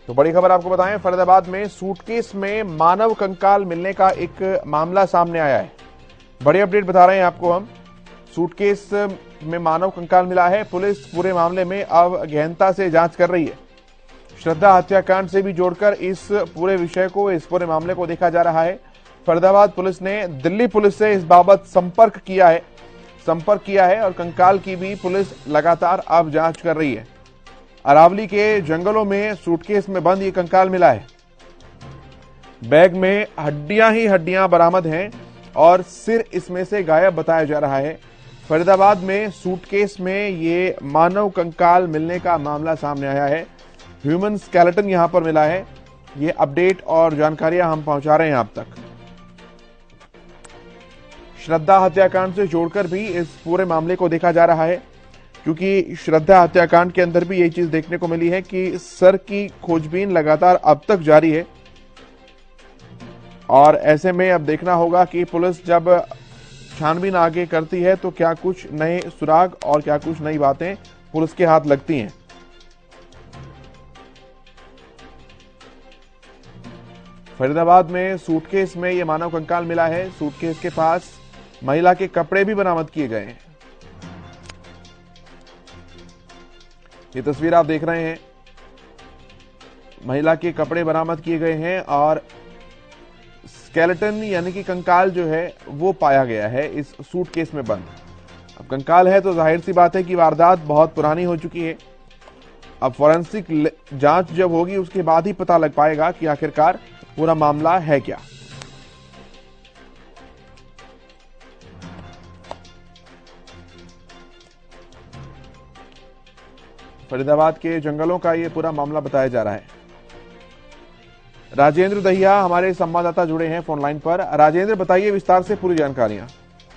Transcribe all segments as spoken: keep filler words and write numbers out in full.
तो बड़ी खबर आपको बताएं, फरीदाबाद में सूटकेस में मानव कंकाल मिलने का एक मामला सामने आया है। बड़ी अपडेट बता रहे हैं आपको हम। सूटकेस में मानव कंकाल मिला है। पुलिस पूरे मामले में अब गहनता से जांच कर रही है। श्रद्धा हत्याकांड से भी जोड़कर इस पूरे विषय को, इस पूरे मामले को देखा जा रहा है। फरीदाबाद पुलिस ने दिल्ली पुलिस से इस बाबत संपर्क किया है संपर्क किया है और कंकाल की भी पुलिस लगातार अब जांच कर रही है। अरावली के जंगलों में सूटकेस में बंद ये कंकाल मिला है। बैग में हड्डियां ही हड्डियां बरामद हैं और सिर इसमें से गायब बताया जा रहा है। फरीदाबाद में सूटकेस में ये मानव कंकाल मिलने का मामला सामने आया है। ह्यूमन स्केलेटन यहां पर मिला है। ये अपडेट और जानकारियां हम पहुंचा रहे हैं आप तक। श्रद्धा हत्याकांड से जोड़कर भी इस पूरे मामले को देखा जा रहा है, क्योंकि श्रद्धा हत्याकांड के अंदर भी यही चीज देखने को मिली है कि सर की खोजबीन लगातार अब तक जारी है। और ऐसे में अब देखना होगा कि पुलिस जब छानबीन आगे करती है तो क्या कुछ नए सुराग और क्या कुछ नई बातें पुलिस के हाथ लगती हैं। फरीदाबाद में सूटकेस में यह मानव कंकाल मिला है। सूटकेस के पास महिला के कपड़े भी बरामद किए गए हैं। ये तस्वीर आप देख रहे हैं, महिला के कपड़े बरामद किए गए हैं और स्केलेटन यानी कि कंकाल जो है वो पाया गया है इस सूटकेस में बंद। अब कंकाल है तो जाहिर सी बात है कि वारदात बहुत पुरानी हो चुकी है। अब फॉरेंसिक जांच जब होगी उसके बाद ही पता लग पाएगा कि आखिरकार पूरा मामला है क्या। फरीदाबाद के जंगलों का ये पूरा मामला बताया जा रहा है। राजेंद्र दहिया हमारे संवाददाता जुड़े हैं फोन लाइन पर। राजेंद्र, बताइए विस्तार से पूरी जानकारियां।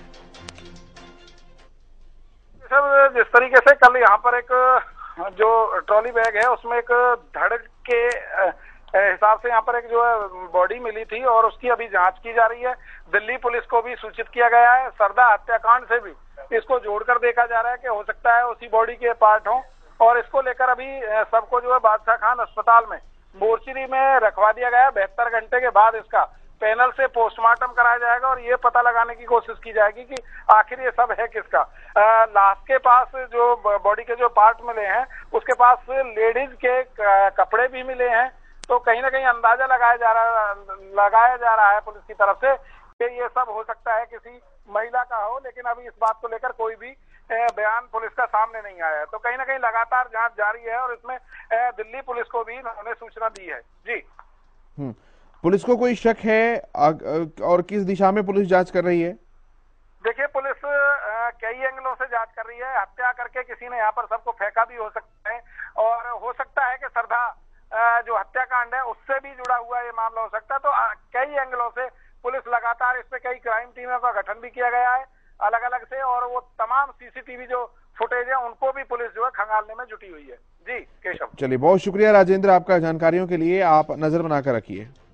सर, जिस तरीके से कल यहाँ पर एक जो ट्रॉली बैग है उसमें एक धड़ के हिसाब से यहाँ पर एक जो है बॉडी मिली थी और उसकी अभी जांच की जा रही है। दिल्ली पुलिस को भी सूचित किया गया है। श्रद्धा हत्याकांड से भी इसको जोड़कर देखा जा रहा है कि हो सकता है उसी बॉडी के पार्ट हों और इसको लेकर अभी सबको जो है बादशाह खान अस्पताल में मोर्चरी में रखवा दिया गया है। बहत्तर घंटे के बाद इसका पैनल से पोस्टमार्टम कराया जाएगा और ये पता लगाने की कोशिश की जाएगी कि आखिर ये सब है किसका। लाश के पास जो बॉडी के जो पार्ट मिले हैं उसके पास लेडीज के कपड़े भी मिले हैं। तो कहीं ना कहीं अंदाजा लगाया जा रहा लगाया जा रहा है पुलिस की तरफ से कि ये सब हो सकता है किसी महिला का हो, लेकिन अभी इस बात को लेकर कोई भी बयान पुलिस का सामने नहीं आया है। तो कहीं ना कहीं लगातार जांच जारी है और इसमें दिल्ली पुलिस को भी उन्होंने सूचना दी है। जी, हम्म पुलिस को कोई शक है और किस दिशा में पुलिस जांच कर रही है? देखिए, पुलिस कई एंगलों से जांच कर रही है। हत्या करके किसी ने यहाँ पर सबको फेंका भी हो सकता है और हो सकता है कि श्रद्धा जो हत्याकांड है उससे भी जुड़ा हुआ ये मामला हो सकता है। तो कई एंगलों से पुलिस लगातार इस पे कई क्राइम टीमों का गठन भी किया गया है अलग अलग से, और वो तमाम सीसीटीवी जो फुटेज है उनको भी पुलिस जो है खंगालने में जुटी हुई है। जी केशव, चलिए बहुत शुक्रिया राजेंद्र आपका जानकारियों के लिए। आप नजर बनाकर रखिए।